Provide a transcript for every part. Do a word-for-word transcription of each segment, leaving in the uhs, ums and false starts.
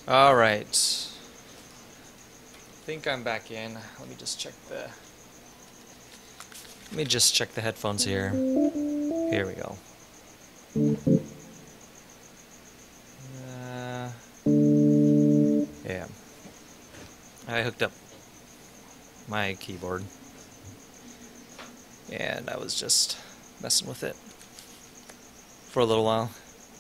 All right. I think I'm back in. Let me just check the. Let me just check the headphones here. Here we go. Uh, yeah. I hooked up my keyboard, and I was just messing with it for a little while.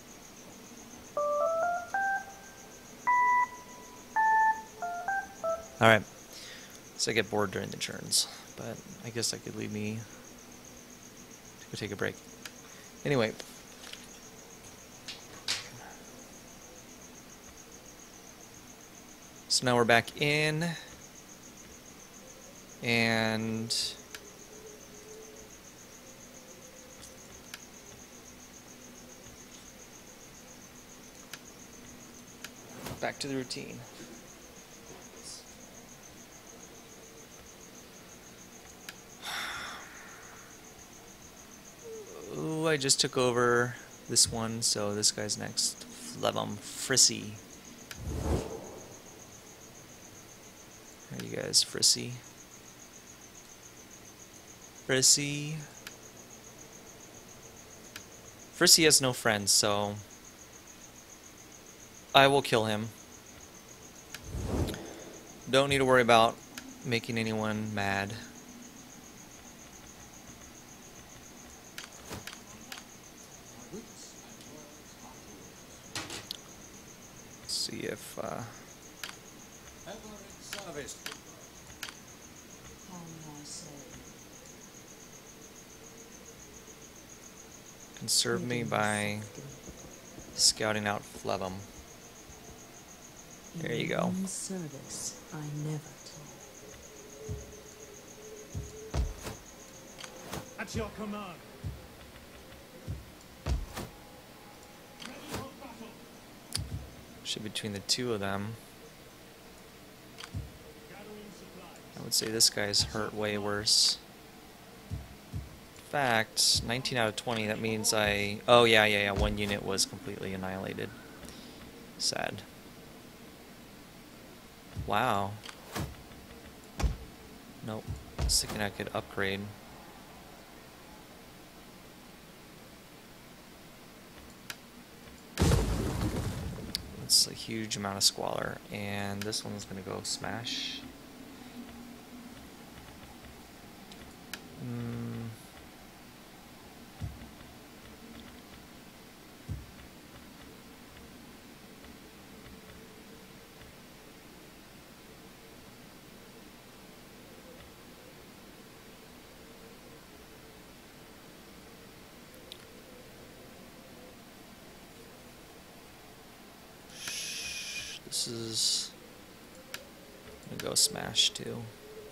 All right. So I get bored during the turns, but I guess I could leave me to go take a break. Anyway. So now we're back in, and back to the routine. Ooh, I just took over this one, so this guy's next. Flevum Frissy. How are you guys, Frissy? Frissy. Frissy has no friends, so I will kill him. Don't need to worry about making anyone mad. Let's see if uh can serve me by scouting out Flevum. There you go. Service I never told. At your command. Should between the two of them. I would say this guy's hurt way worse. In fact, nineteen out of twenty, that means I... Oh, yeah, yeah, yeah, one unit was completely annihilated. Sad. Wow. Nope. I was thinking I could upgrade. That's a huge amount of squalor. And this one's gonna go smash. Mm. This is gonna go smash too.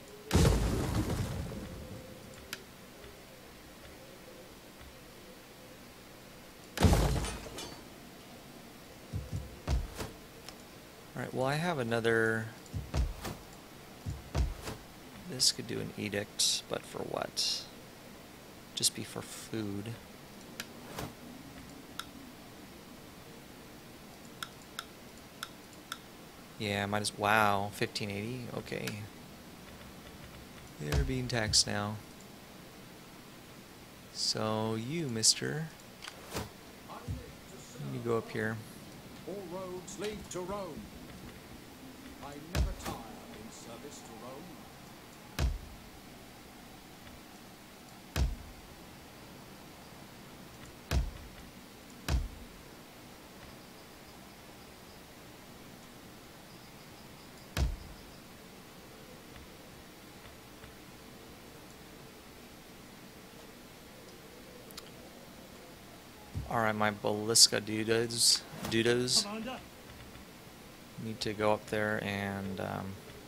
Alright, well I have another... This could do an edict, but for what? Just be for food. Yeah, might as... Wow, fifteen eighty? Okay. They're being taxed now. So, you, mister. You go up here. All roads lead to Rome. I never tire in service to Rome. Alright, my Ballistas dudos, dudos need to go up there and um,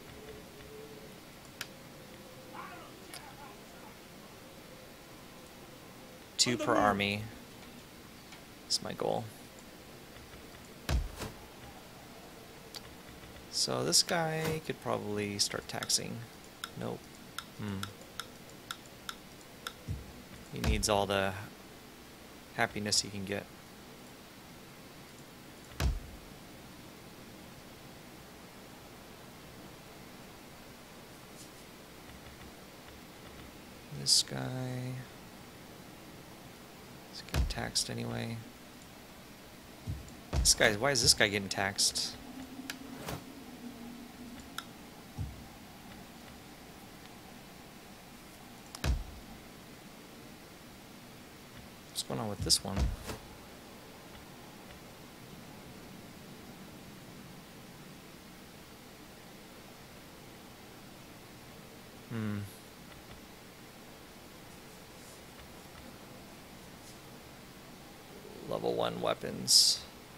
two per army is my goal. So this guy could probably start taxing. Nope. Hmm. He needs all the happiness he can get. This guy is getting taxed anyway. This guy, why is this guy getting taxed? What's going on with this one? Hmm. Level one weapons.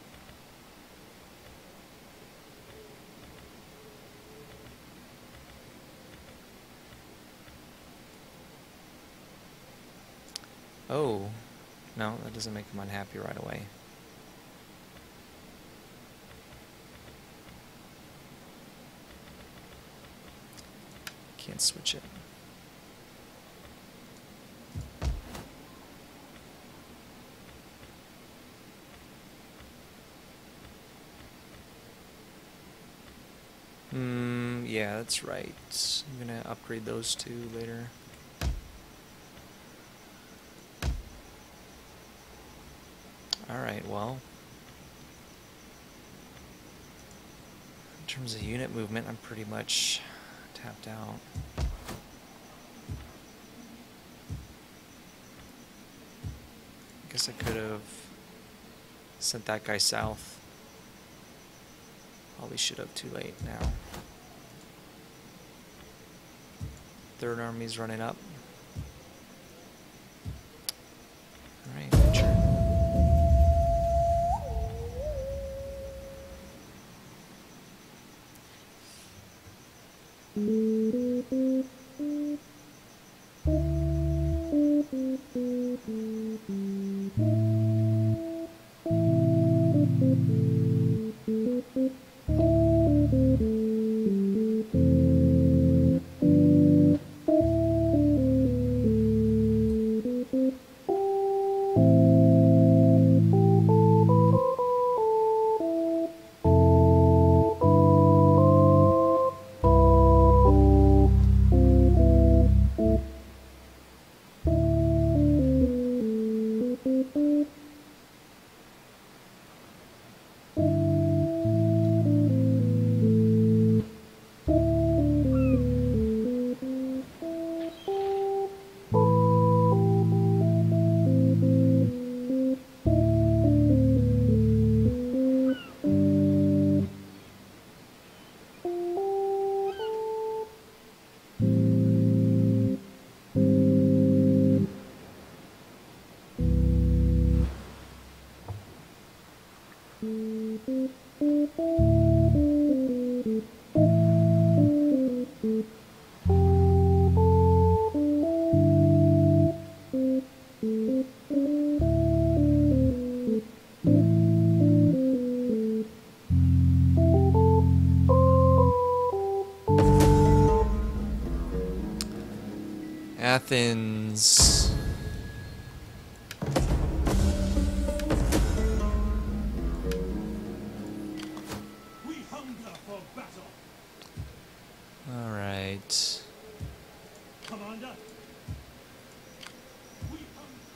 Oh, no, that doesn't make him unhappy right away. Can't switch it. Hmm, yeah, that's right. I'm gonna upgrade those two later. Alright, well. In terms of unit movement, I'm pretty much tapped out. Guess I could have sent that guy south. Probably should have, too late now. Third army's running up. Alright, sure. Athens. We hunger for battle. All right. Commander. We hunger.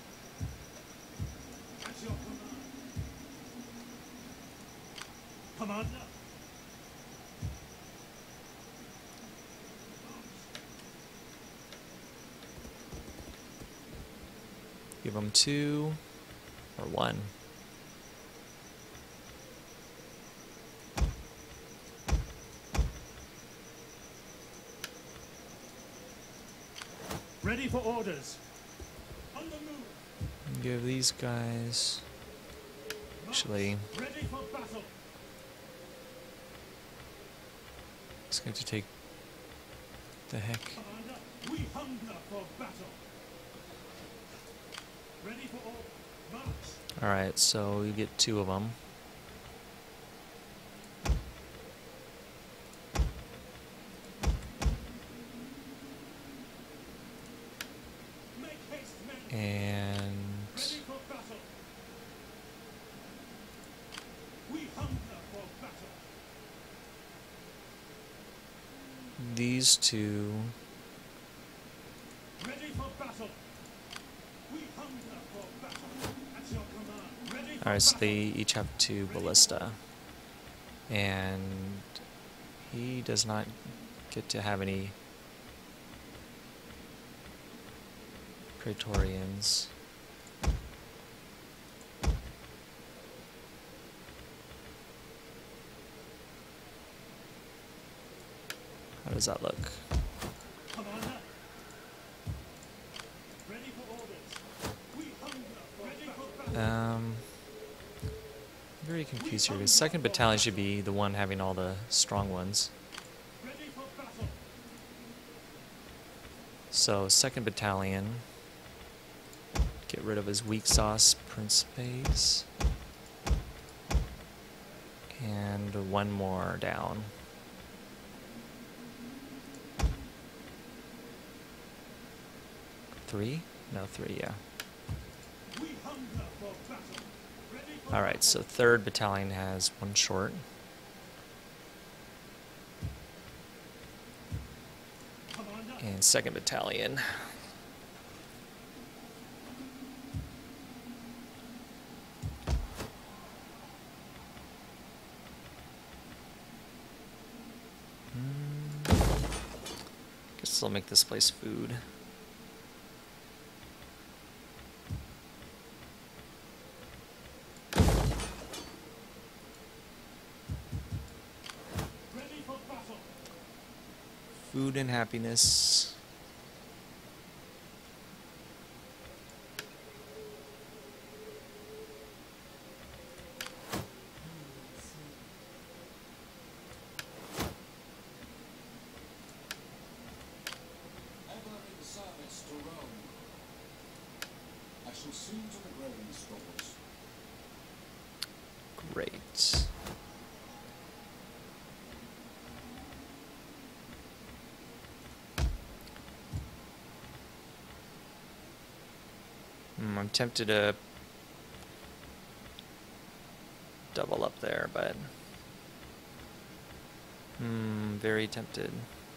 At your command. Commander. Give them two or one. Ready for orders. On the move. Give these guys. Actually, Ready for battle. it's going to take the heck. Commander, we hunger for battle. Ready for all. March. All right, so you get two of them. Make haste, men. And Ready for battle. We hunger for battle. these two Ready Alright, so they each have two ballista. And he does not get to have any Praetorians. How does that look? Um, I'm very confused here because second battalion should be the one having all the strong ones. So second battalion, get rid of his weak sauce principes, and one more down. Three? No, three, yeah. Alright, so third battalion has one short. And second battalion. Hmm. Guess I'll make this place food. Food and happiness. Ever in service to Rome. I shall see to the grain stores. Great. Hmm, I'm tempted to double up there, but hmm, very tempted.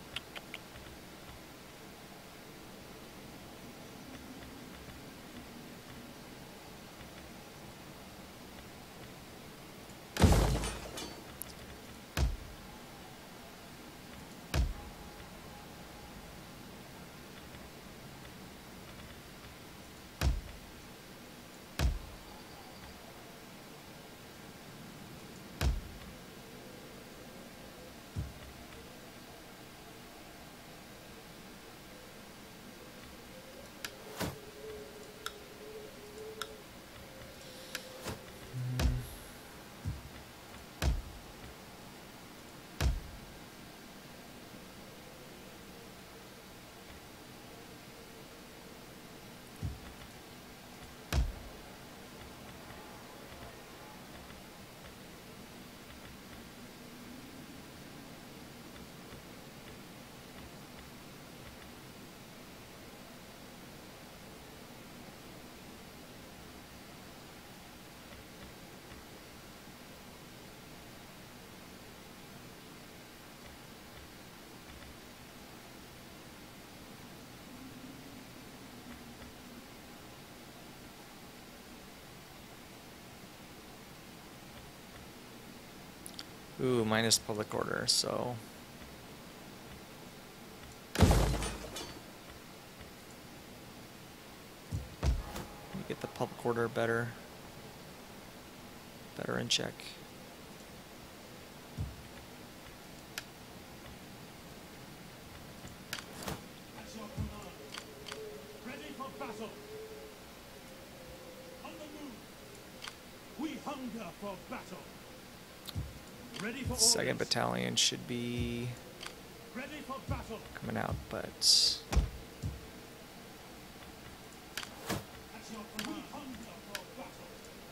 Ooh, minus public order, so let me get the public order better, better in check. At your command. Ready for battle. On the move. We hunger for battle. Ready for Second orders. battalion should be Ready for battle. coming out, but At your command. We hunger for battle.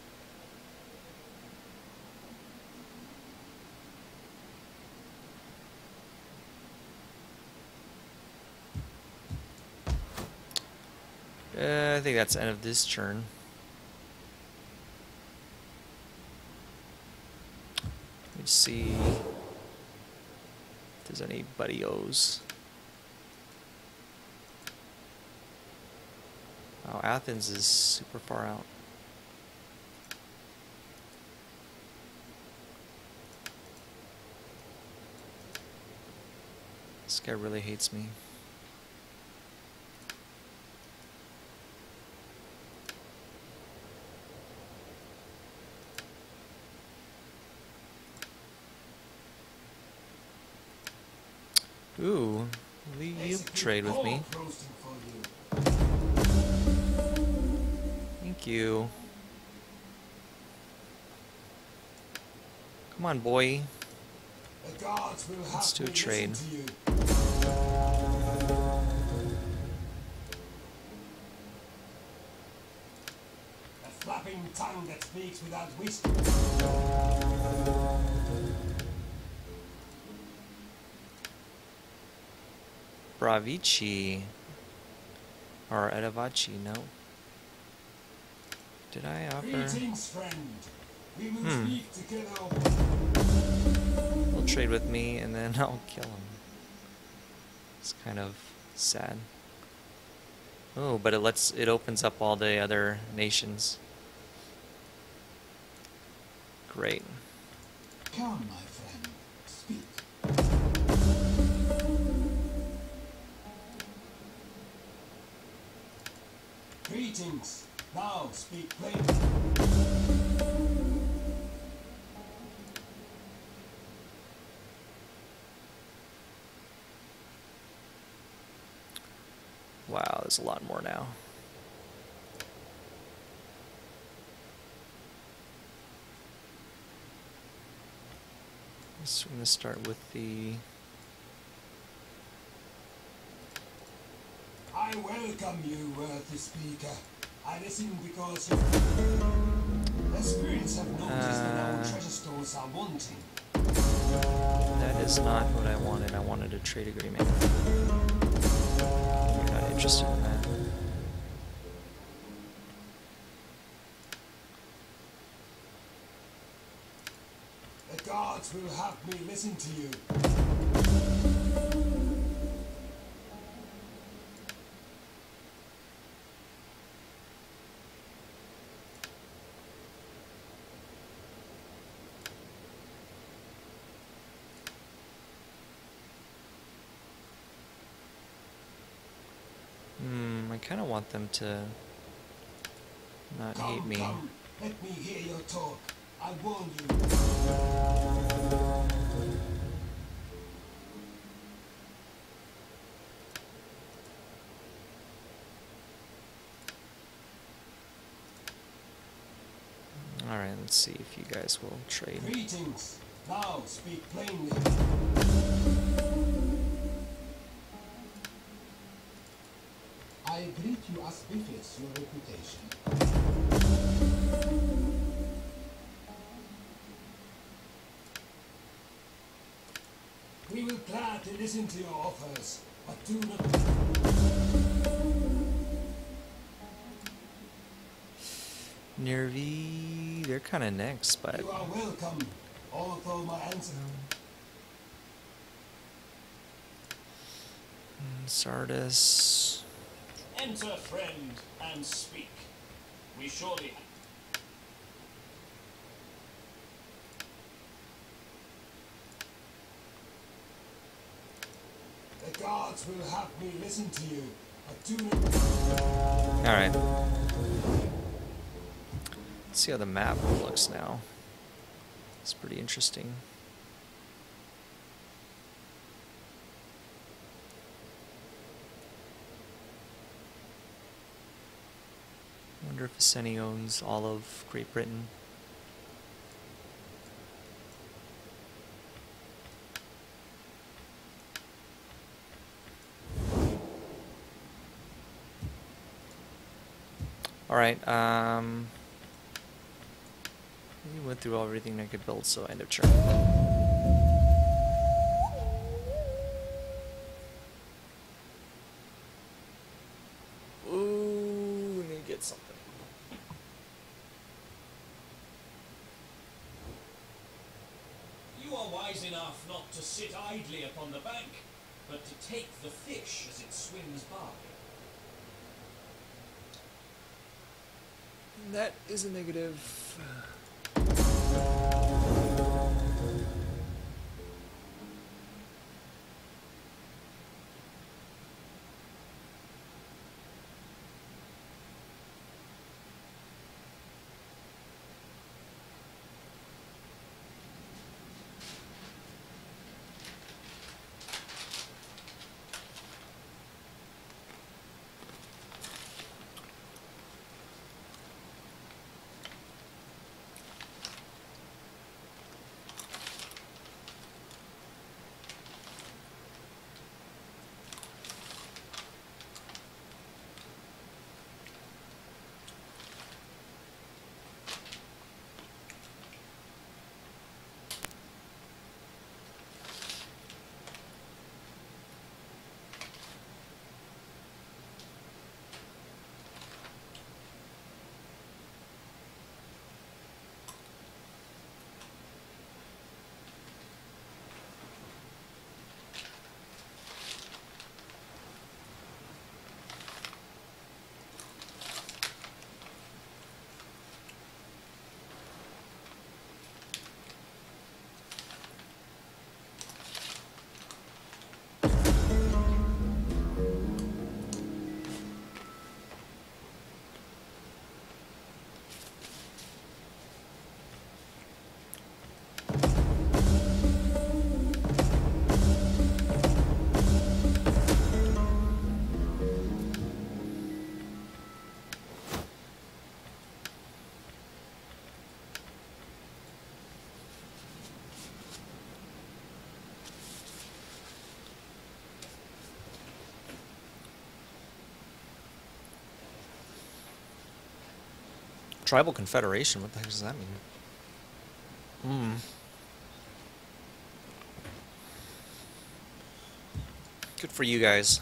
uh, I think that's the end of this turn. Let me see if there's any buddy O's. Oh, Athens is super far out. This guy really hates me. Ooh, will you trade with me? Thank you. Come on, boy. The gods will have Let's do a me trade. listen to you. A flapping tongue that speaks without wisdom. Bravici. Or Edavaci, no. Did I offer? Greetings, friend. We will Hmm. speak together. He'll trade with me and then I'll kill him. It's kind of sad. Oh, but it lets it opens up all the other nations. Great. Come, my friend. Speak. Greetings. Now speak plainly. Wow, there's a lot more now. So we're going to start with the... I welcome you, worthy speaker. I listen because your the spirits have noticed that our Uh, treasure stores are wanting. That is not what I wanted. I wanted a trade agreement. You're not interested in that. The gods will have me listen to you. Hmm, I kind of want them to not Come, hate me. come, let me hear your talk. I warn you. Alright, let's see if you guys will trade. Greetings. Now speak plainly. I greet you as befits your reputation. We will gladly listen to your offers, but do not. Nervi, they're kind of next, but... You are welcome, although my answer. Sardis... Enter, friend, and speak. We surely... The gods will have me listen to you, but do not. Alright. Let's see how the map looks now. It's pretty interesting. Wonder if Viceni owns all of Great Britain. Alright, um... we went through everything I could build, so end of turn. Ooh, we need to get something. You are wise enough not to sit idly upon the bank, but to take the fish as it swims by. That is a negative. Tribal Confederation, what the heck does that mean? Hmm. Good for you guys.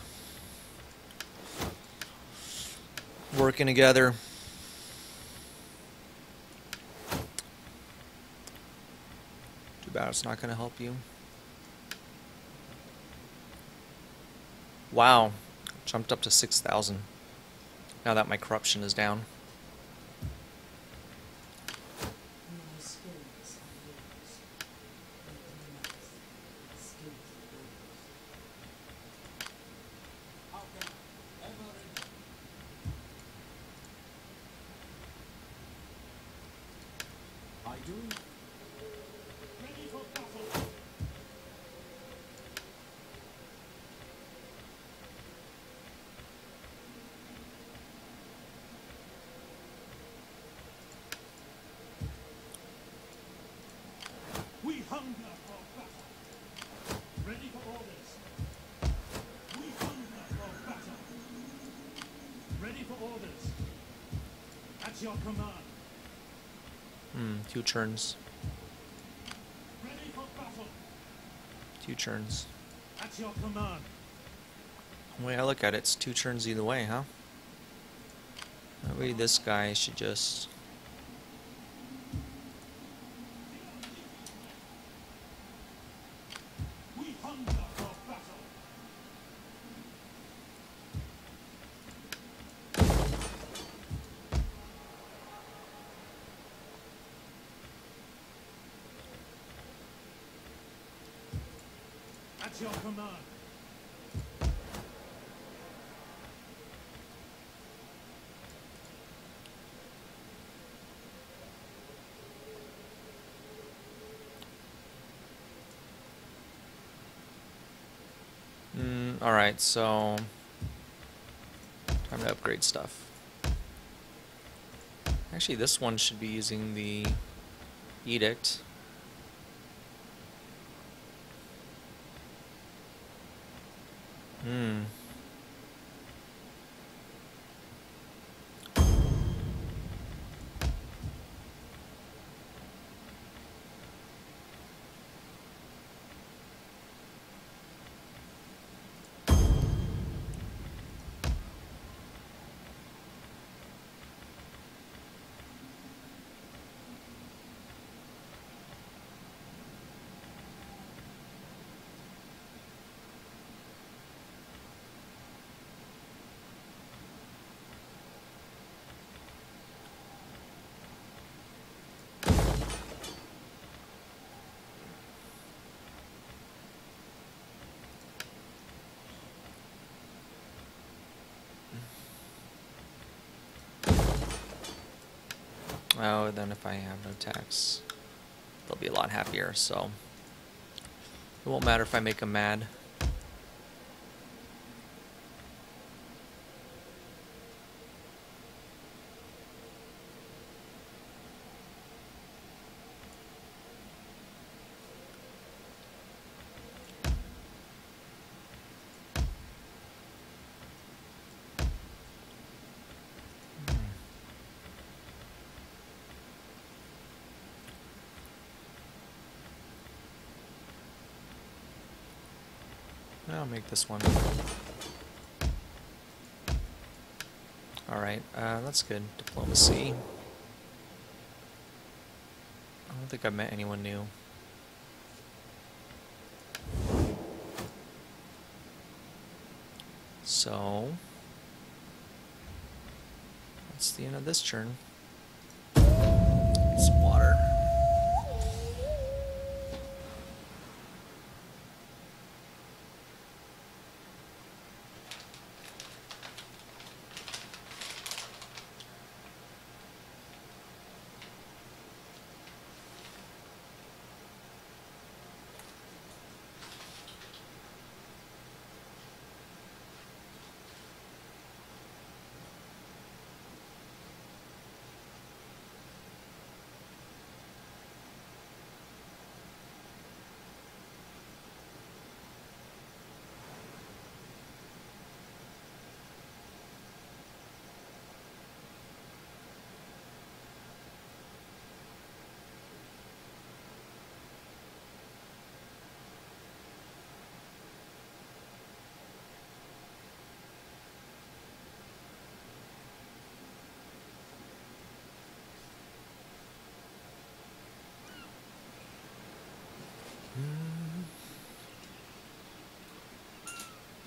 Working together. Too bad it's not going to help you. Wow. Jumped up to six thousand. Now that my corruption is down. My skills are yours. But not the skills of others. How can I ever ready? I do. Ready for battle. We hunger for battle. Ready for orders. We hunger for battle. Ready for orders. At your command. Hmm, two turns. Ready for battle. Two turns. At your command. The way I look at it, it's two turns either way, huh? Maybe this guy should just... We hunger for battle. At your command. Mm, alright, so... time to upgrade stuff. Actually, this one should be using the edict. Hmm. Oh, then if I have no tax, they'll be a lot happier, so it won't matter if I make them mad. I'll make this one. Alright, uh, that's good. Diplomacy. I don't think I've met anyone new. So... that's the end of this turn. Some water.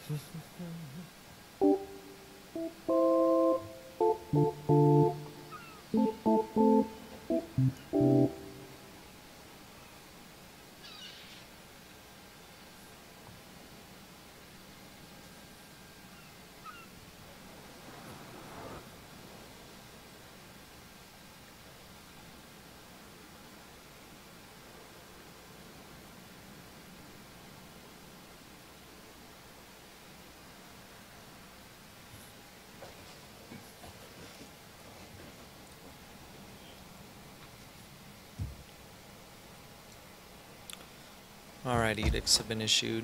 Alright, edicts have been issued.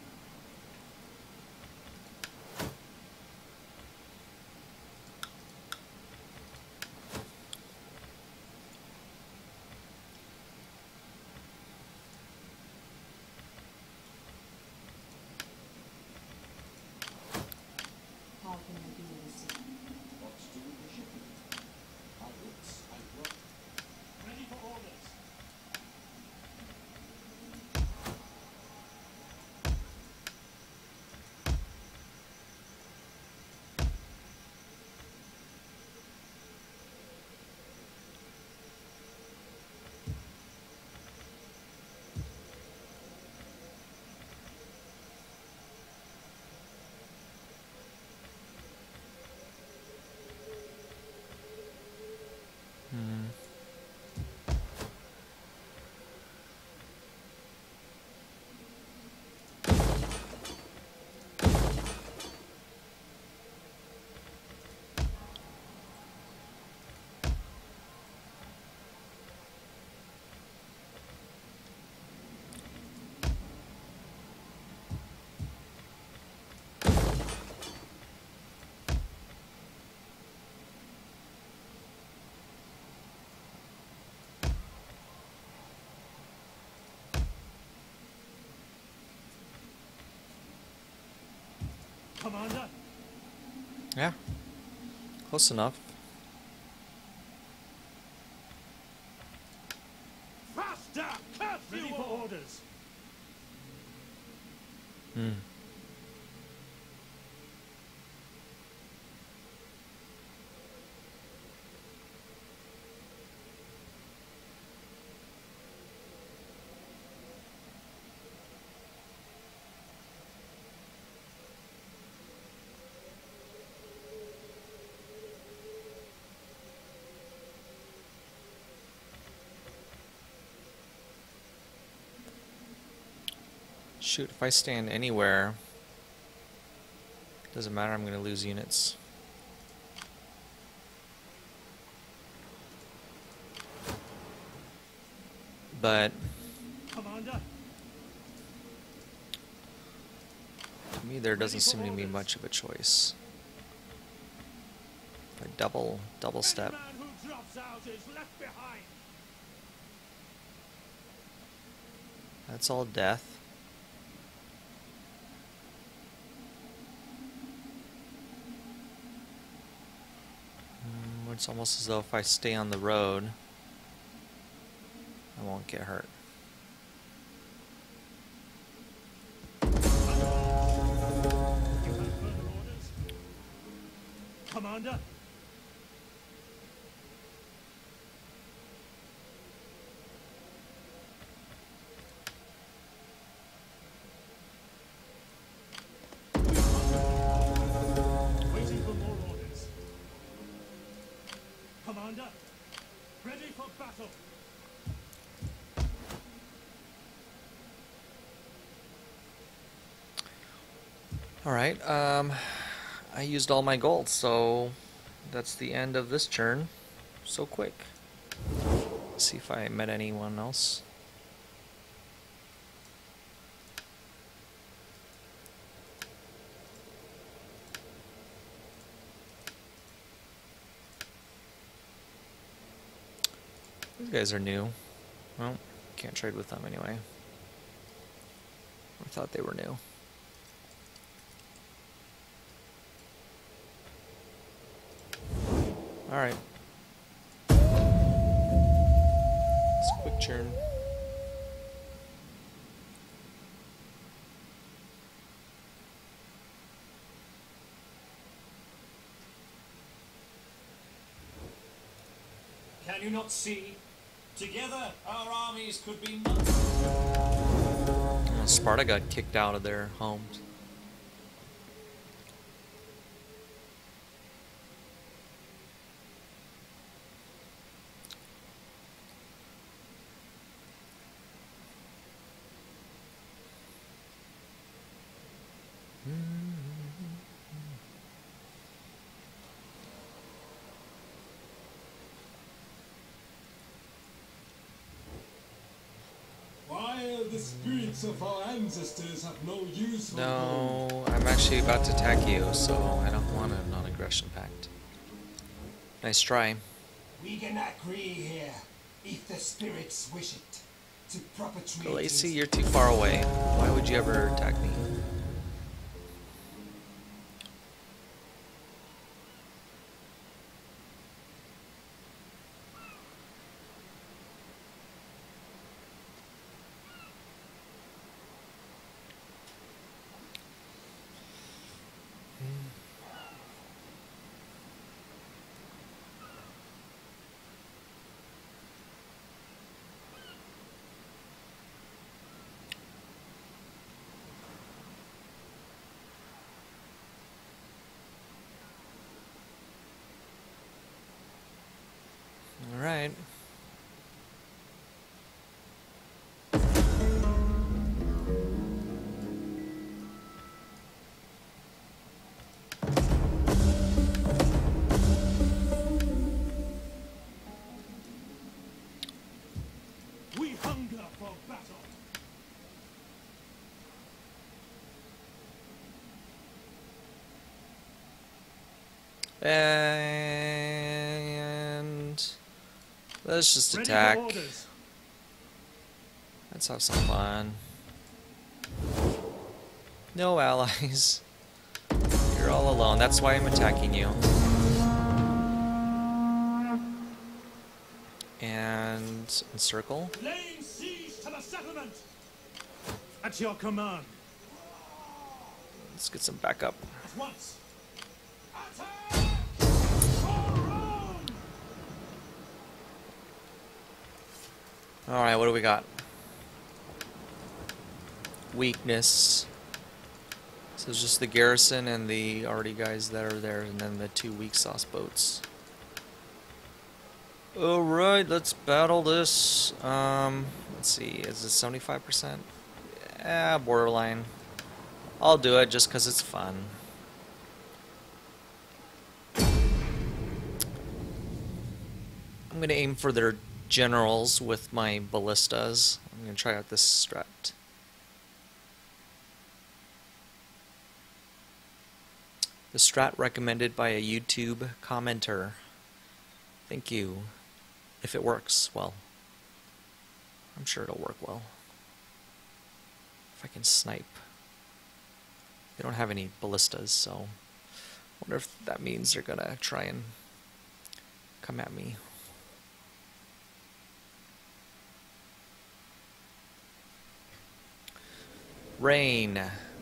How can I be of assistance? What's to the shipment? My boots, I brought. Ready for orders. Hmm. Commander, Yeah. Close enough. faster! Curse ready you for all. Orders. Hmm. Shoot, if I stand anywhere, doesn't matter, I'm going to lose units. But Commander, to me, there doesn't Ready for seem to be orders. much of a choice. If I double, double any step. man who drops out is left behind. That's all death. Mm, it's almost as though if I stay on the road, I won't get hurt. You have further orders? Commander, waiting for more orders. Commander, ready for battle. Alright, um, I used all my gold, so that's the end of this turn. So quick. Let's see if I met anyone else. These guys are new. Well, can't trade with them anyway. I thought they were new. Alright. It's a quick turn. Can you not see? Together, our armies could be much. Oh, Sparta got kicked out of their homes. While the spirits of our ancestors have no use for No, I'm actually about to attack you, so I don't want a non-aggression pact. Nice try. we can agree here, if the spirits wish it, to perpetuate Lacey, it. you're too far away. Why would you ever attack me? All right. We hunger for battle. And let's just Ready attack. for orders. Let's have some fun. No allies. You're all alone. That's why I'm attacking you. And encircle. Laying siege to the settlement. At your command. Let's get some backup. At once. Attack! For Rome! Alright, what do we got? Weakness. So it's just the garrison and the already guys that are there, and then the two weak sauce boats. Alright, let's battle this. Um, let's see, is it seventy-five percent? Yeah, borderline. I'll do it just because it's fun. I'm going to aim for their generals with my ballistas. I'm going to try out this strat. The strat recommended by a YouTube commenter. Thank you. If it works, well, I'm sure it'll work well. If I can snipe. They don't have any ballistas, so I wonder if that means they're gonna try and come at me. Rain.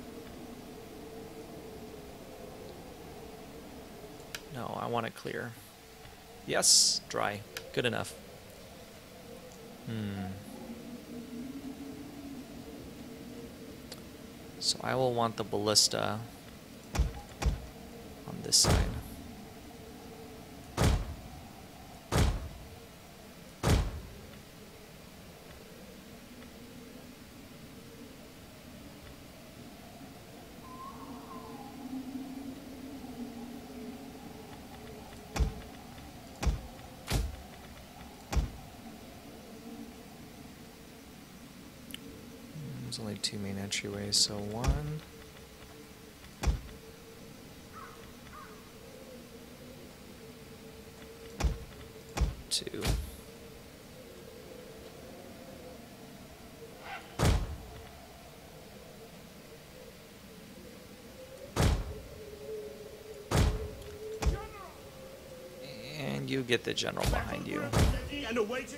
No, I want it clear. Yes, dry. Good enough. Hmm. So I will want the ballista on this side. There's only two main entryways, so one. Two. And you get the general behind you. Ready and awaiting.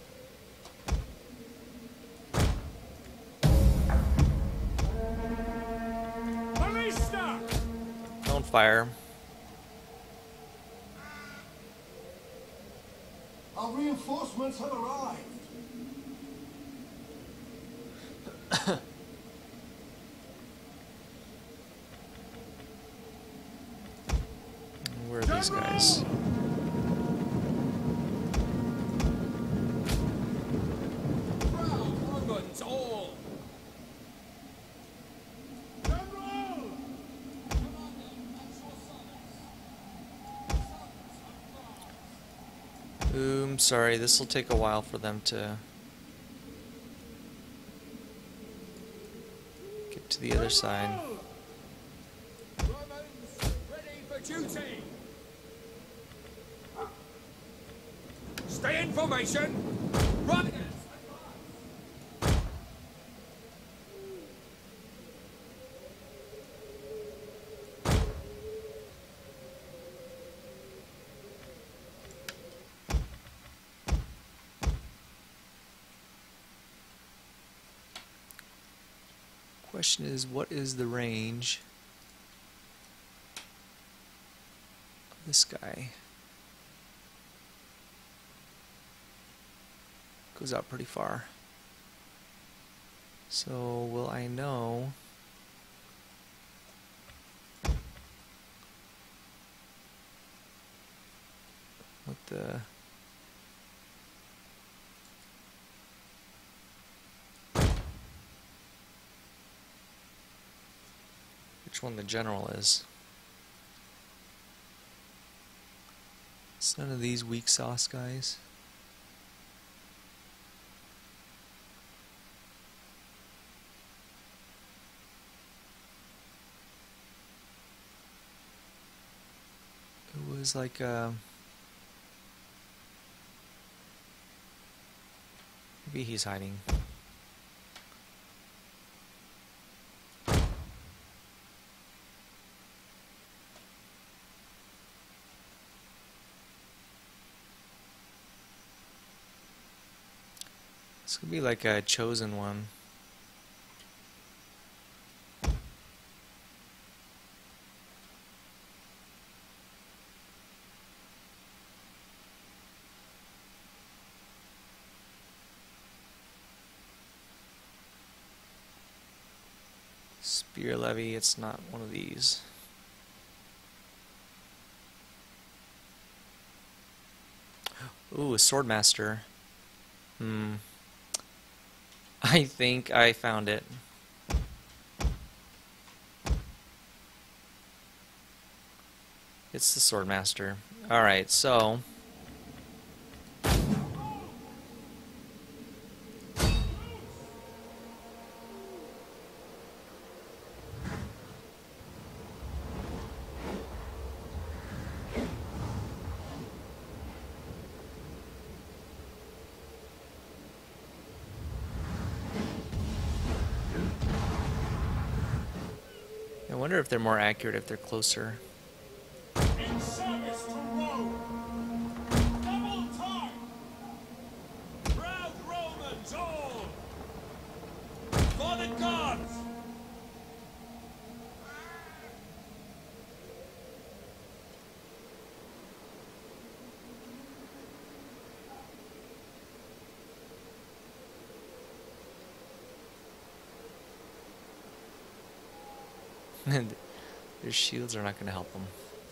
Ballista! Don't fire. Our Reinforcements have arrived. Where are these guys? Proud Romans all. General! Ooh, sorry, this will take a while for them to get to the other side. Romans, ready for duty. Stay in formation. Run. Question is, what is the range of this guy? Goes out pretty far. So will I know what the which one the general is? It's none of these weak sauce guys. It was like uh, maybe he's hiding. This could be like a chosen one. Spear levy, it's not one of these. Ooh, a swordmaster. Hmm. I think I found it. It's the swordmaster. Alright, so I wonder if they're more accurate if they're closer. In service to Rome! Double time! Proud Romans all! For the gods! Their shields are not going to help them.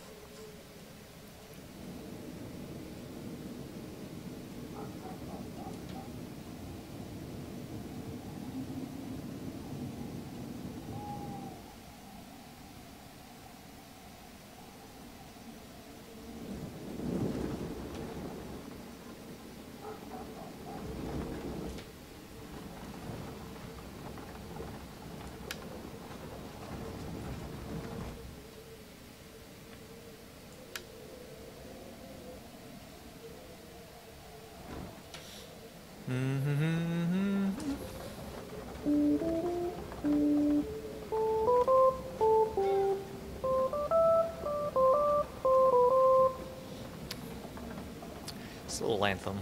Mm-hmm. It's a little anthem.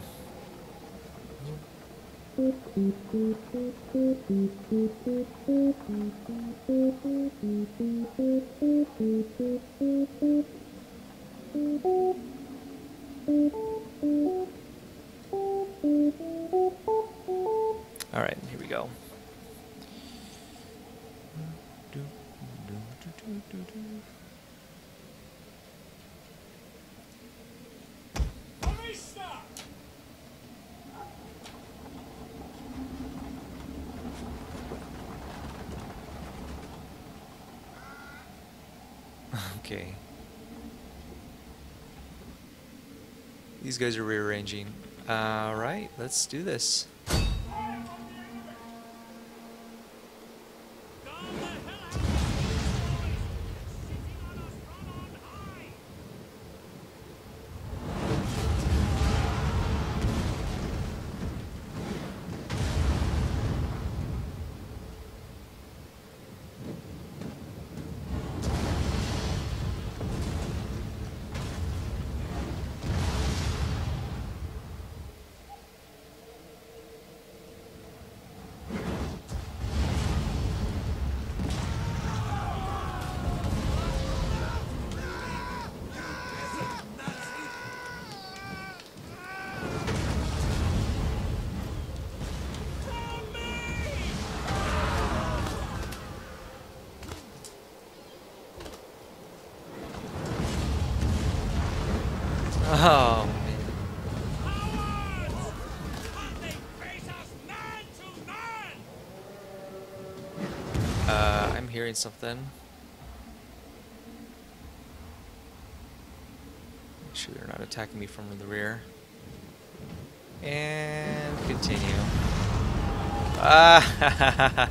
Alright, here we go. Ballista! Okay. These guys are rearranging. Alright, let's do this. Oh, man. Uh, I'm hearing something. Make sure they're not attacking me from the rear. And continue. Ah!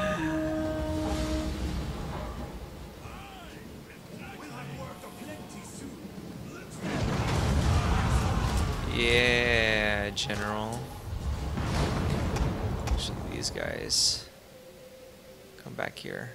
Yeah, General. Actually, these guys come back here.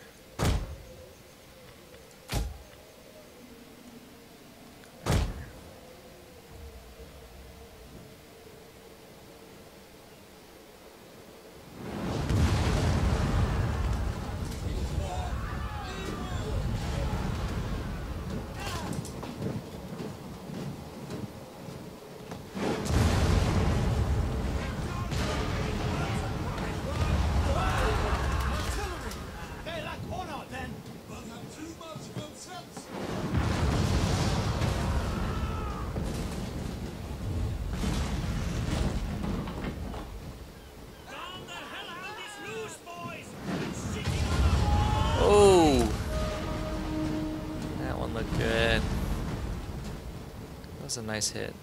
Oh, that one looked good. That was a nice hit.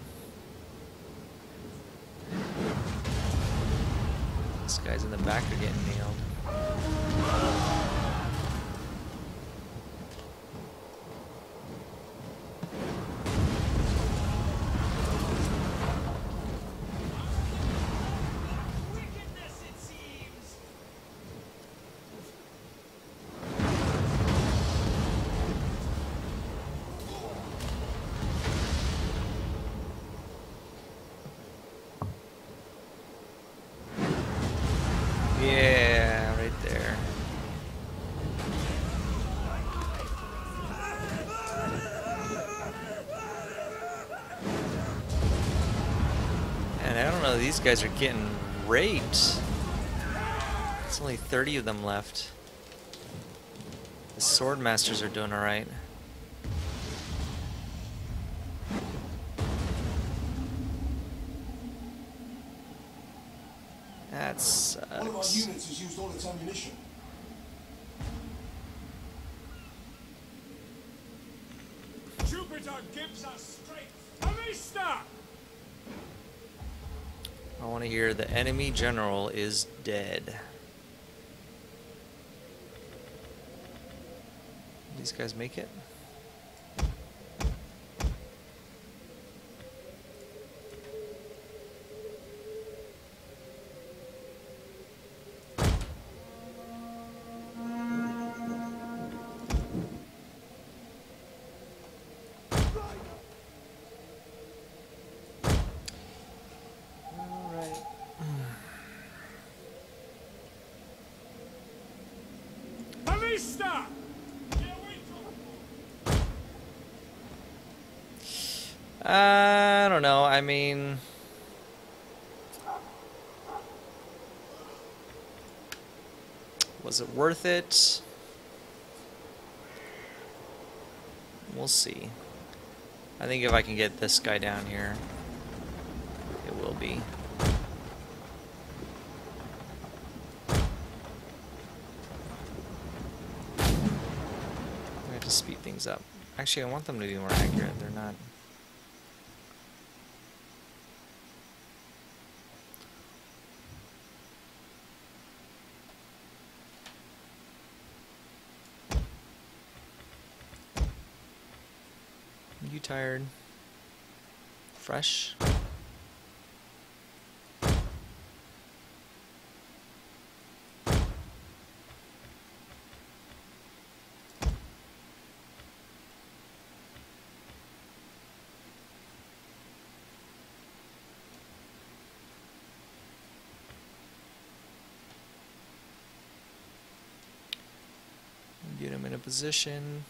These guys in the back are getting nailed. Yeah, right there. And I don't know, these guys are getting raped. There's only thirty of them left. The sword masters are doing alright. That One of our sucks. units has used all its ammunition. Jupiter gives us strength. Ballista! I want to hear the enemy general is dead. These guys make it? Ballista! I don't know. I mean, Was it worth it? We'll see. I think if I can get this guy down here, it will be. I have to speed things up. Actually, I want them to be more accurate. They're not. You tired? Fresh? Get him in a position.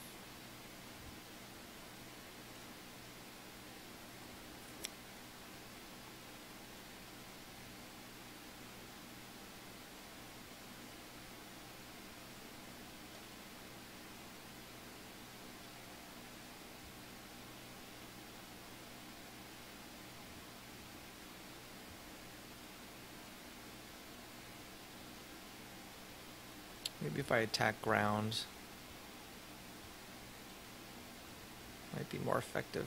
Maybe if I attack ground, might be more effective.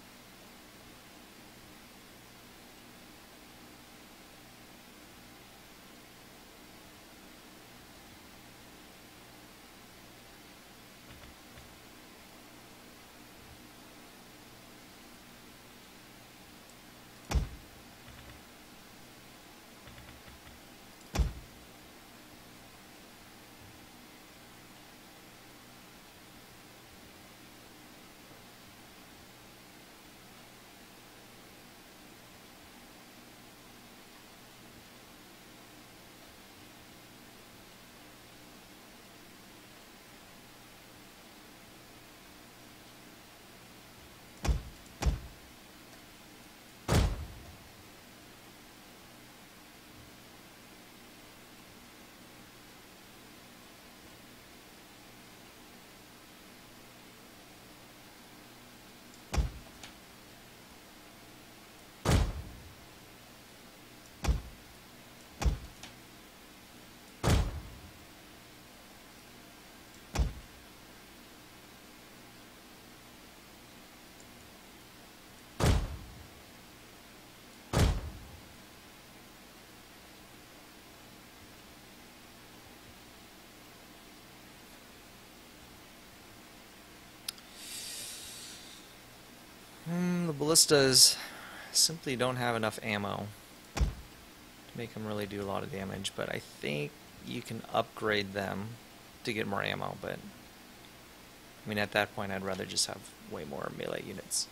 Hmm, the ballistas simply don't have enough ammo to make them really do a lot of damage, but I think you can upgrade them to get more ammo, but I mean at that point I'd rather just have way more melee units.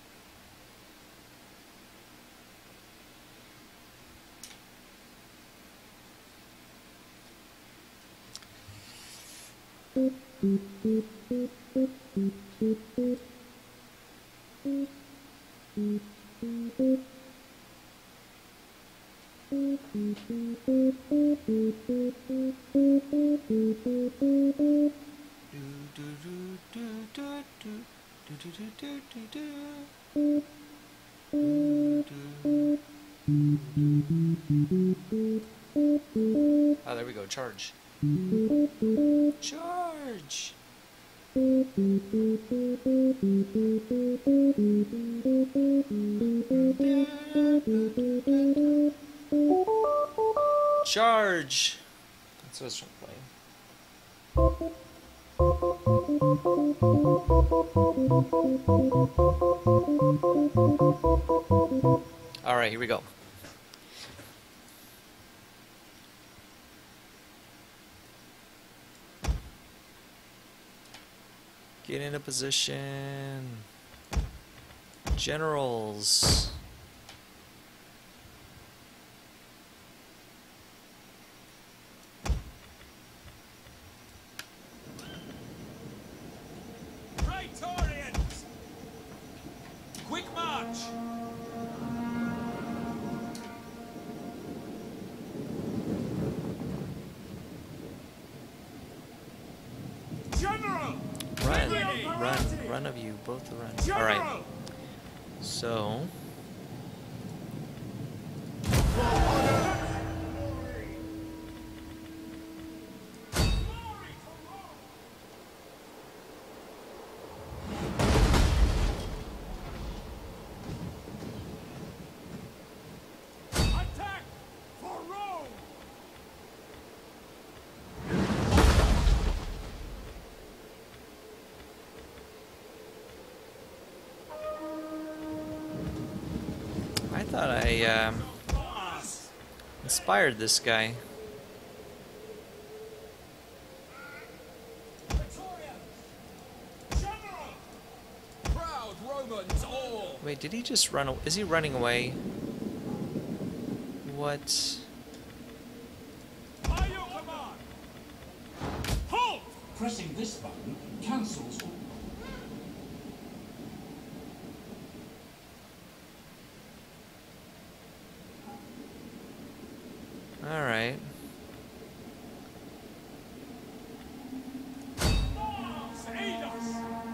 Oh, there we go. Charge. Charge. Charge. That's what I was trying to play. All right, here we go. Get in a position. Generals. Praetorians! Quick march! run, run, run of you, both run. All right. So. Attack for Rome! I thought I um, inspired this guy. Proud Romans all! Wait, did he just run? Is he running away? What? By your command! Halt! Pressing this button cancels all. All right. Aid us!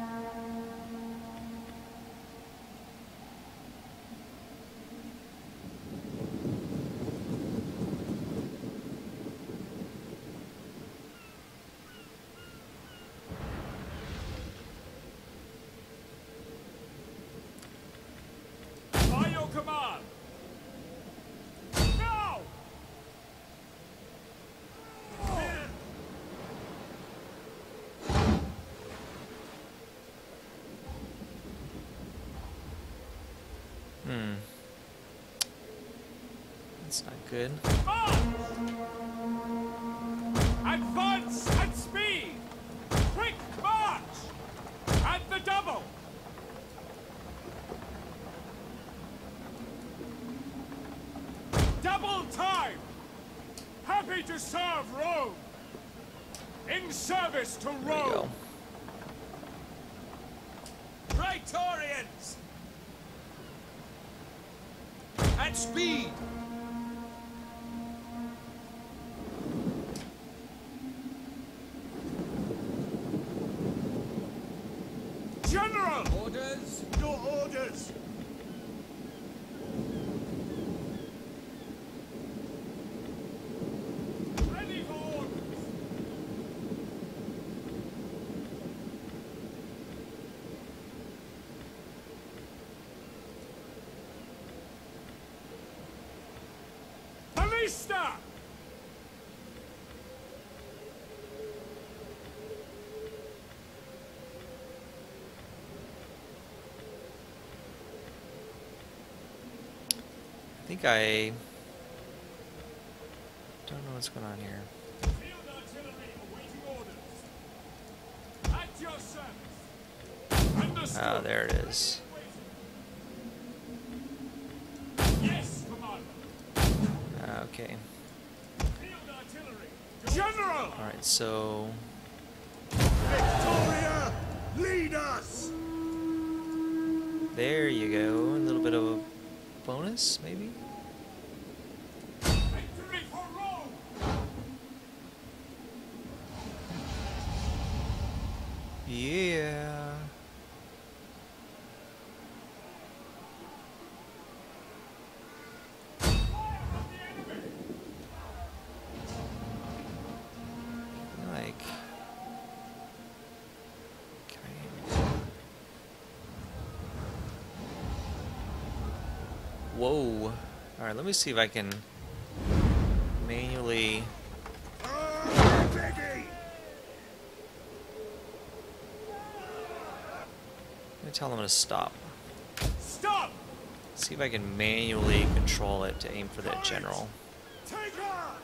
By your command! Now! Hmm. That's not good. March! Advance at speed! Quick march! At the double! Double time! Happy to serve Rome! In service to There you Rome! go. Praetorians! At speed! General! Orders! Your orders! Ready for orders! Ballista! I think I don't know what's going on here. Field artillery awaiting orders. At your service. Understood. Oh, there it is. Yes, Commander. Okay. Field artillery. General! All right. So Victoria, lead us! there you go. A little bit of a bonus, maybe. Victory for Rome! Yeah. Fire on the enemy! Like. Okay. Whoa. All right. Let me see if I can manually. Let me tell them to stop. Stop! See if I can manually control it to aim for that general. Take heart!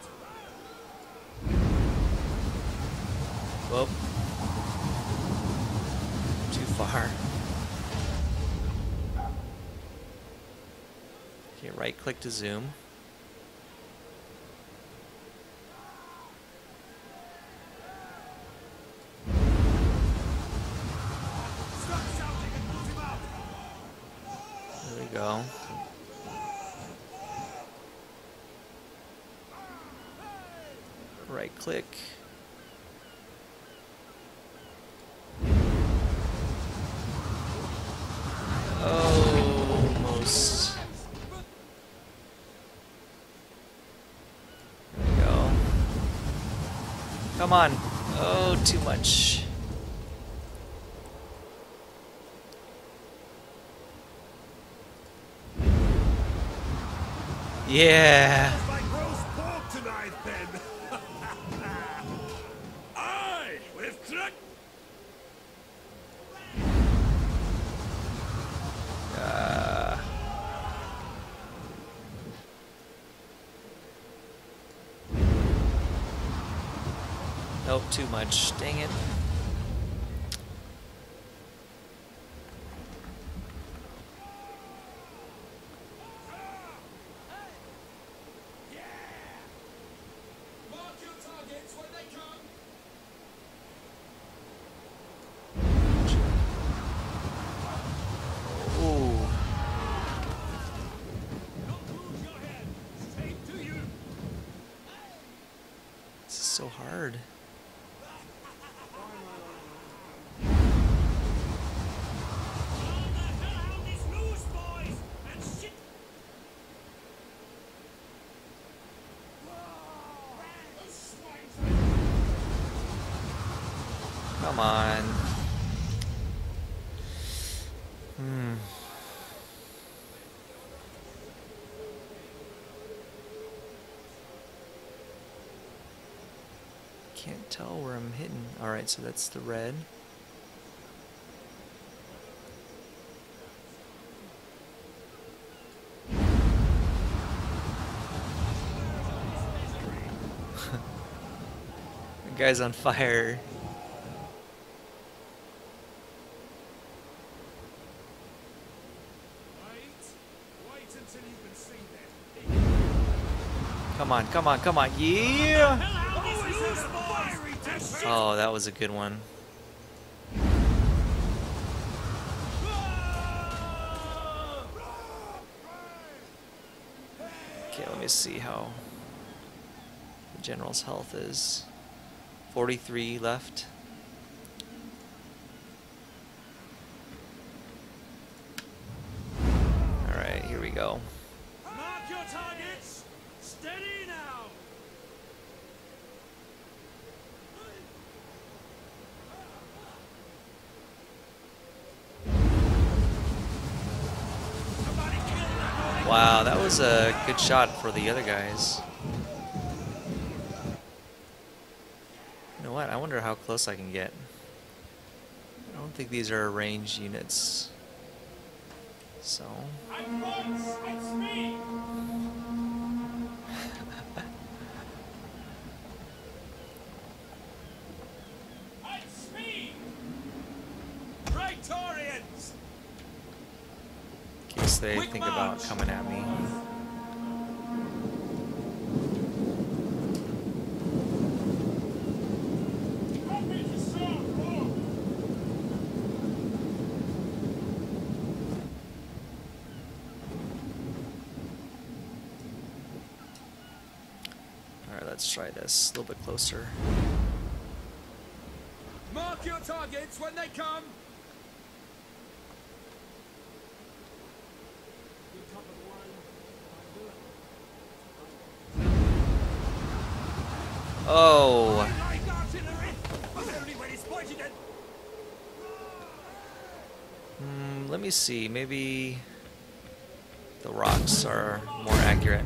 Whoop. Too far. Okay, right click to zoom. Stop shouting and move him out! There we go. Right click. Come on. Oh, too much. Yeah. My roast pork tonight, Ben. Aye, with crack. Uh, nope, too much. Dang it. Mark your targets when they come. Ooh. Don't lose your head. Straight to you. This is so hard. Calm the hell out these loose boys and shit. Come on. Hmm. Can't tell where I'm hitting. Alright, so that's the red. The guy's on fire. Wait. Wait until you can see them. Come on, come on, come on. Yeah! Hell out these loose boys and shit. Oh, that was a good one. Okay, let me see how the general's health is. forty-three left. Alright, here we go. Mark your targets. Steady now. Somebody kill that. Wow, that was a good shot for the other guys. You know what? I wonder how close I can get. I don't think these are ranged units. So. At once, it's me. It's me. Praetorians. In case they think about coming at me. Happy to serve, Lord. Alright, let's try this a little bit closer. Mark your targets when they come. Oh! Like artillery. Only when it's pointed at. Hmm, let me see. Maybe the rocks are more accurate.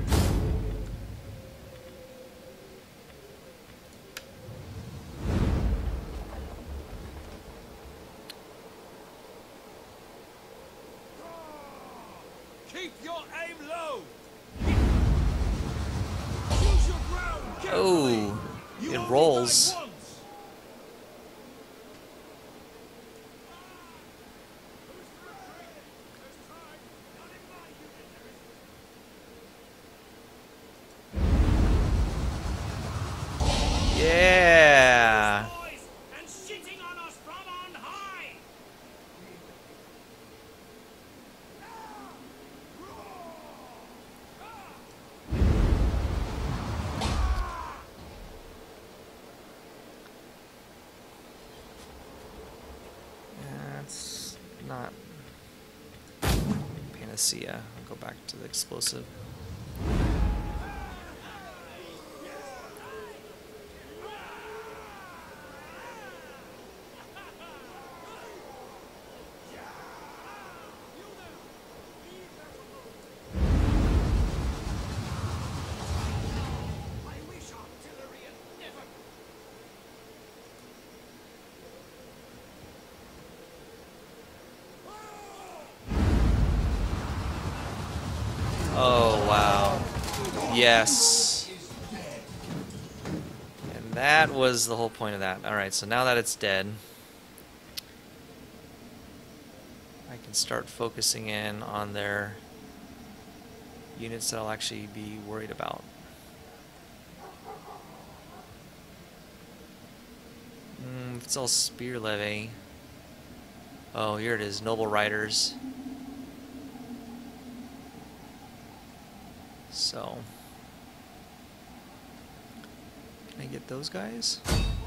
Keep your aim low. Choose your ground carefully. Oh! You It only rolls. die once. Yeah! Boys and shitting on us from on high. That's not panacea. I'll go back to the explosive. Yes. is dead. And that was the whole point of that. Alright, so now that it's dead, I can start focusing in on their units that I'll actually be worried about. Mm, it's all spear levy. Oh, here it is, noble riders. So, can I get those guys?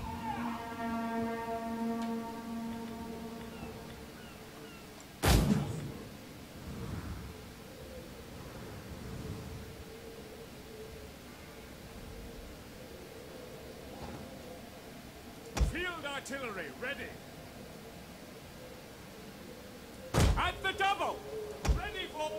Field artillery ready. At the double. Ready for.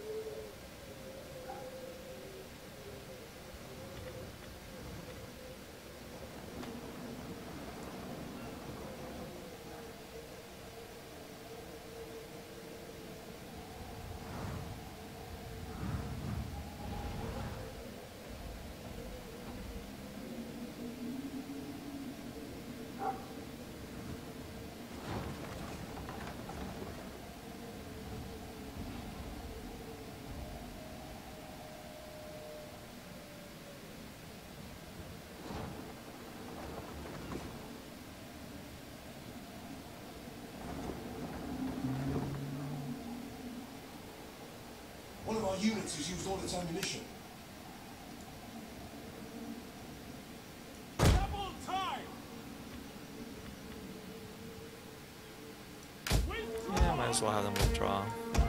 One of our units has used all its ammunition. Double time. Withdraw. Yeah, might as well have them withdraw.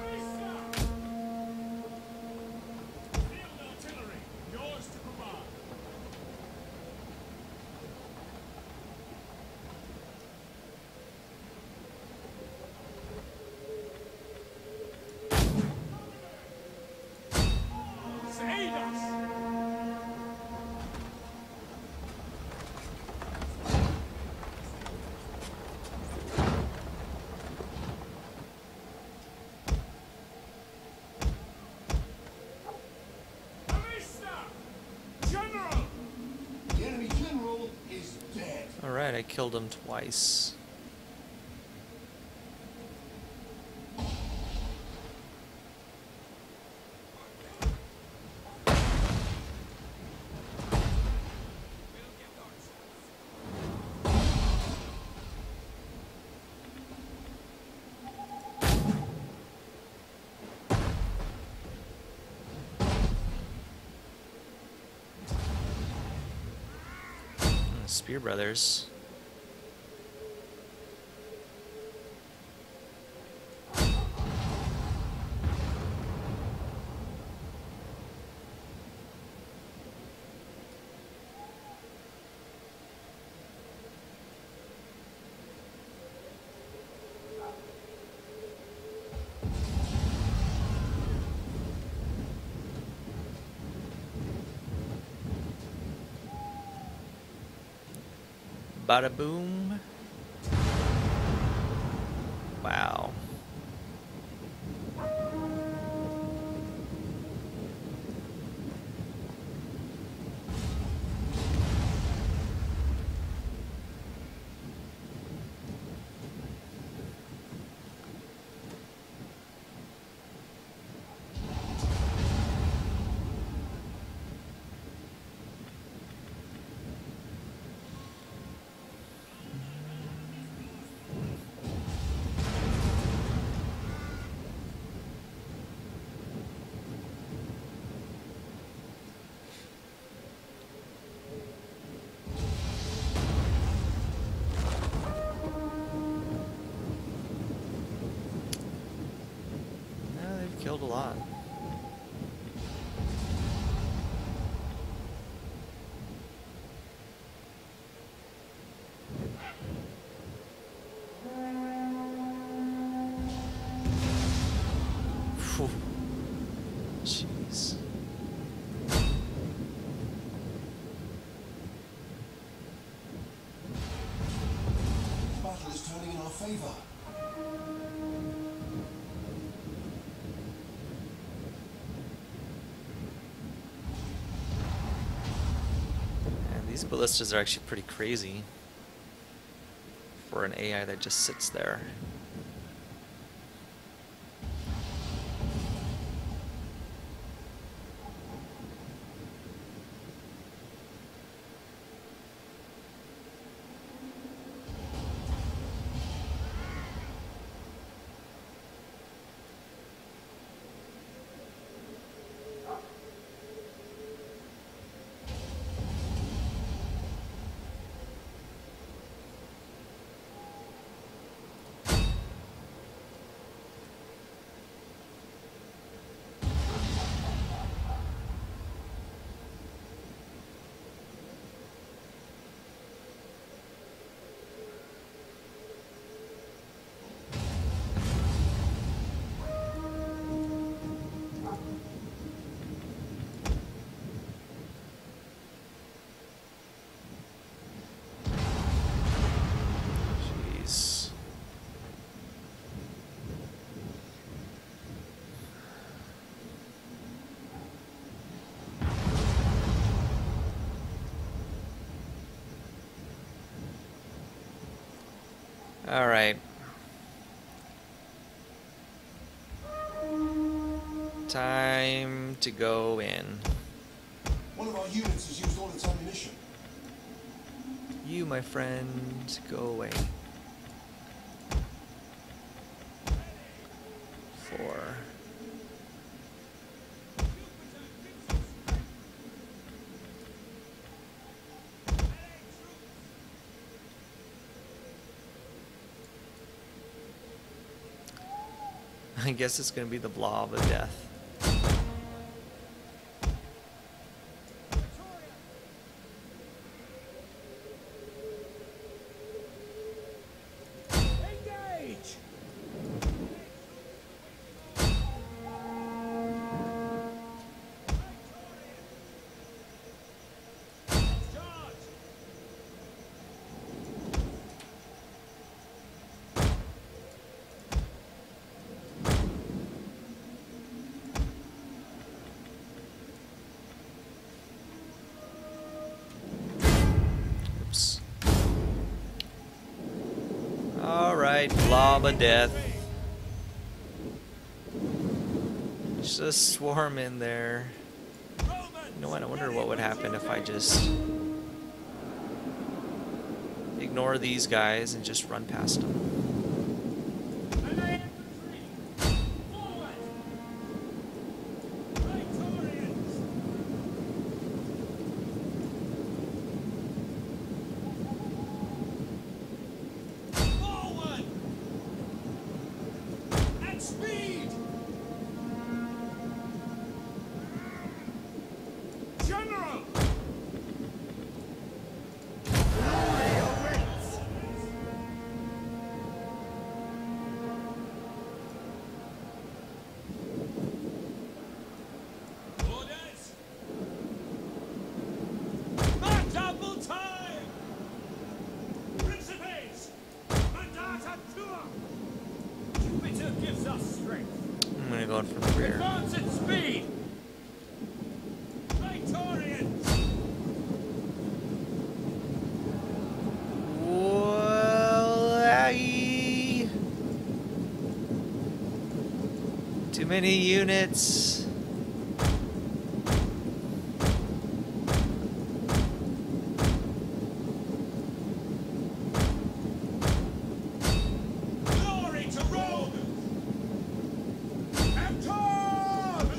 Field artillery, yours to command. Aid us. Ballista! General! The enemy general is dead. Alright, I killed him twice. Spear Brothers. Bada boom. Wow. Yeah, they've killed a lot. Phew. Jeez. The battle is turning in our favor. ballistas are actually pretty crazy for an A I that just sits there. Jeez. All right. Time to go in. One of our units has used all its ammunition. You, my friend, go away. Four. I guess it's gonna be the blob of death. Engage! Charge! Oops. Alright, blob of death. Just a swarm in there. You know what? I wonder what would happen if I just ignore these guys and just run past them. Forward! At speed! General! Orders! Not double time! Principes! Mandata tua! Jupiter gives us strength. I'm gonna go in from the rear. Advance at speed! Praetorians! Well, aye. Too many units. Glory to Rome! Enter!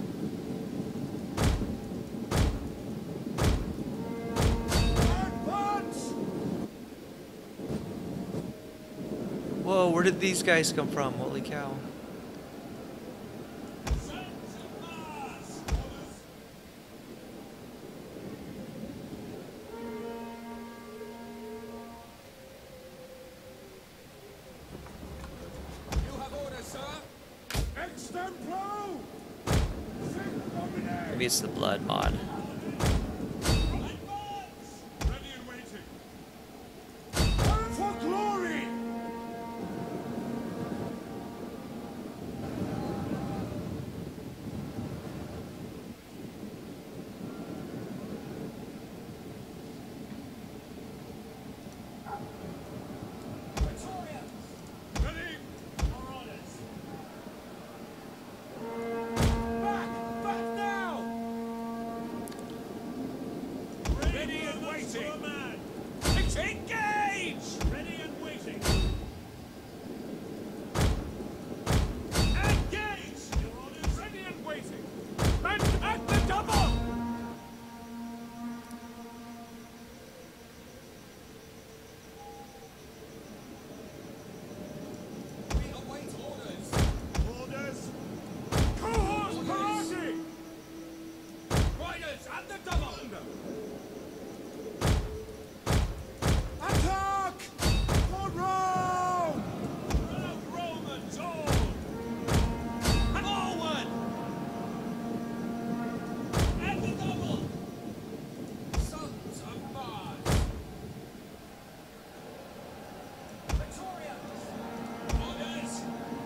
Advance! Whoa, where did these guys come from? Holy cow. Sons of Mars! You have orders, sir? Extemplo! Sic Domine! Maybe it's the blood mod. Advance! Ready and waiting. For glory! the double! Attack! For Rome! Round Romans all! Forward! And the double! Sons of Mars! Victorious! Orders!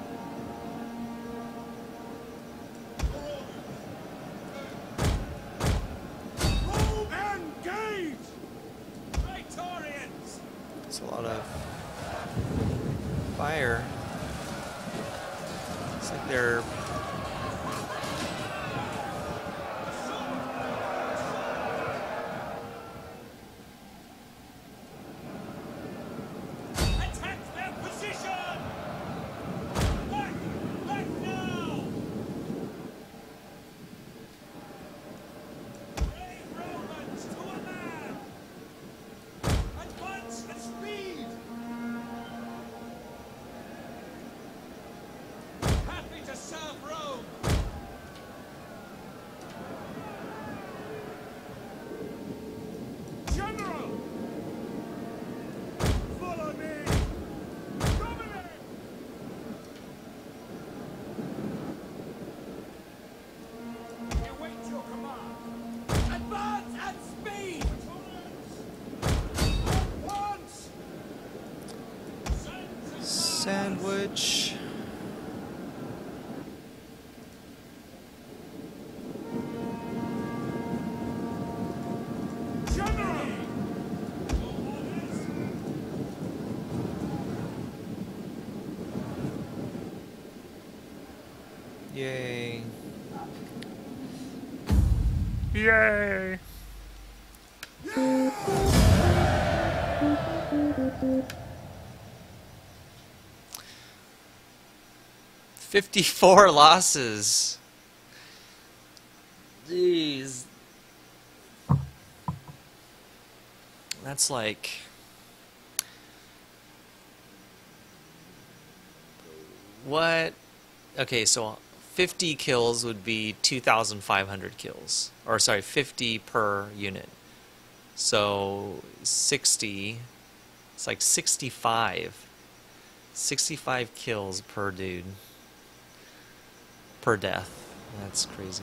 Rome engage! Victorians! It's a lot of fire. It's like they're Attack their position! Back! Back now! Brave Romans to a man! Advance at speed! Happy to serve Rome! General! Follow me! Dominate! Await your command! Advance at speed! Advance! sandwich. General! Yay. Yay! fifty-four losses. Jeez. That's like what? Okay, so fifty kills would be two thousand five hundred kills. Or sorry, fifty per unit. So sixty, it's like sixty-five. sixty-five kills per dude. Per death. That's crazy.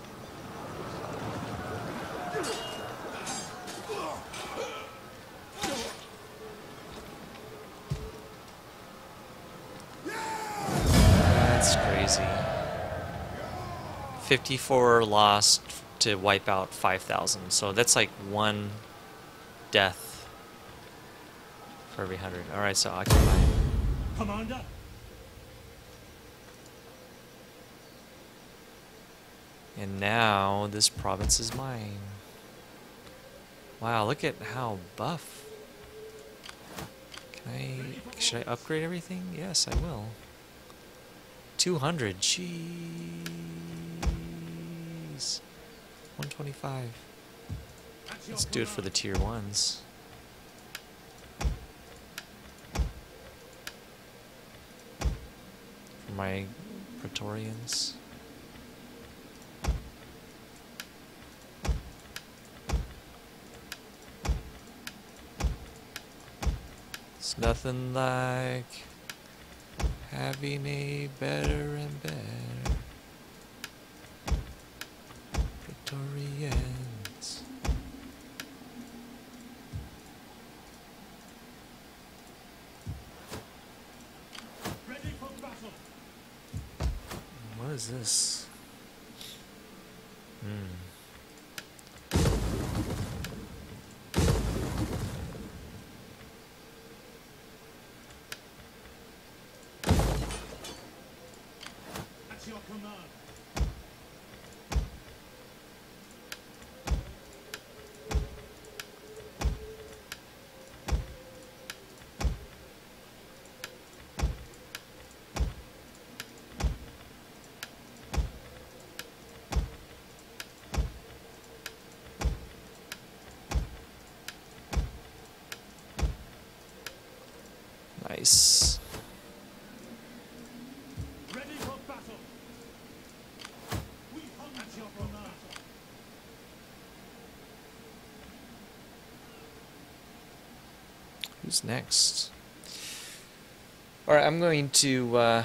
That's crazy. fifty-four lost to wipe out five thousand. So that's like one death for every one hundred. Alright, so occupy. Commander? And now this province is mine. Wow, look at how buff. Can I, should I upgrade everything? Yes, I will. two hundred, jeez. one twenty-five. Let's do it for the tier ones. For my Praetorians. It's nothing like having a better and better Praetorians. Ready for battle! What is this? Hmm. At your command! Nice. Ready for battle! We hunt at your command! happens next. Alright, I'm going to uh,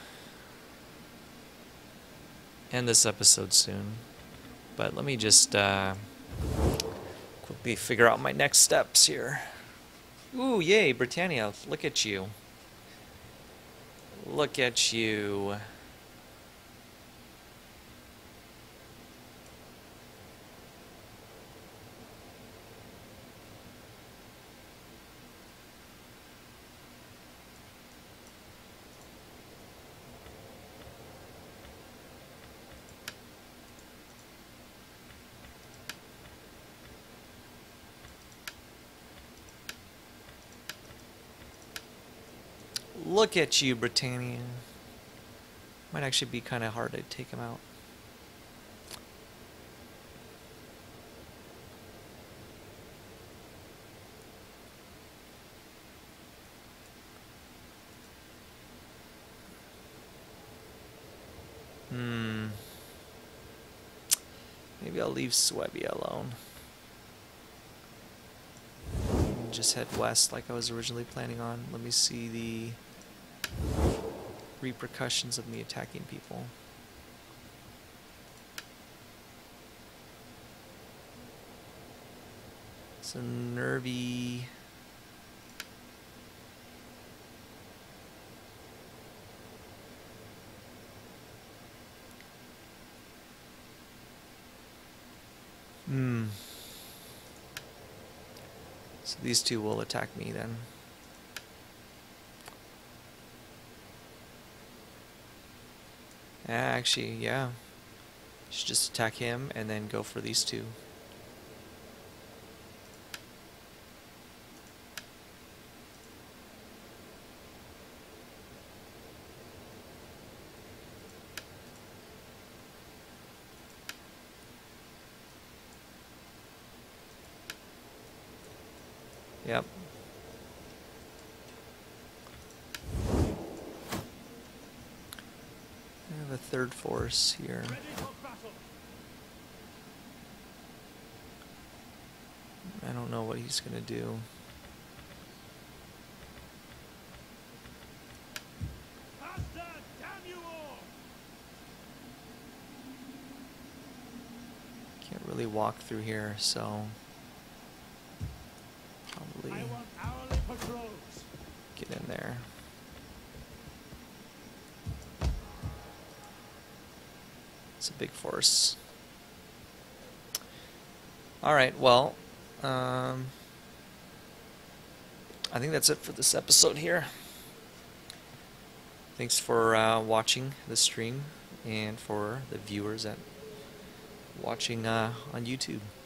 end this episode soon. But let me just uh, quickly figure out my next steps here. Ooh, yay, Britannia, look at you. Look at you. Look at you, Britannia. Might actually be kind of hard to take him out. Hmm. Maybe I'll leave Swabia alone. And just head west like I was originally planning on. Let me see the repercussions of me attacking people. So nervy. Hmm. So these two will attack me then. Actually, yeah. Should just attack him and then go for these two. Yep. I have a third force here. Ready for battle. I don't know what he's gonna do. Faster, damn you all! Can't really walk through here, so probably I want hourly patrols. get in there. It's a big force. Alright, well, um, I think that's it for this episode here. Thanks for uh, watching the stream and for the viewers that watching uh, on YouTube.